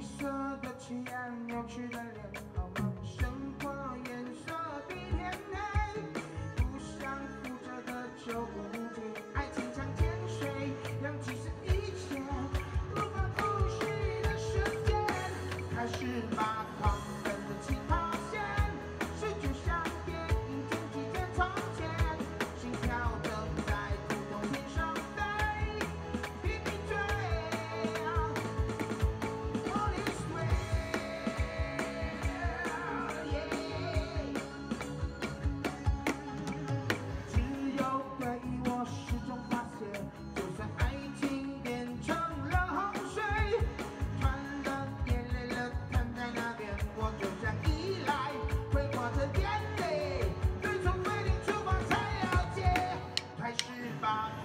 色的气焰，扭曲的脸，好吗？生活颜色比天黑，不想负责的就不提。爱情像甜水，让其实一切无法呼吸的瞬间，开始把狂奔的起跑线，是就像电影天际间从前，心跳正在不同天上飞，拼命追。Holy sweat, yeah. 只有对我始终发泄，就算爱情变成了洪水，赚了眼泪了摊在那边，我就这样依赖，挥霍着眼泪，对从规定出发才了解，开始把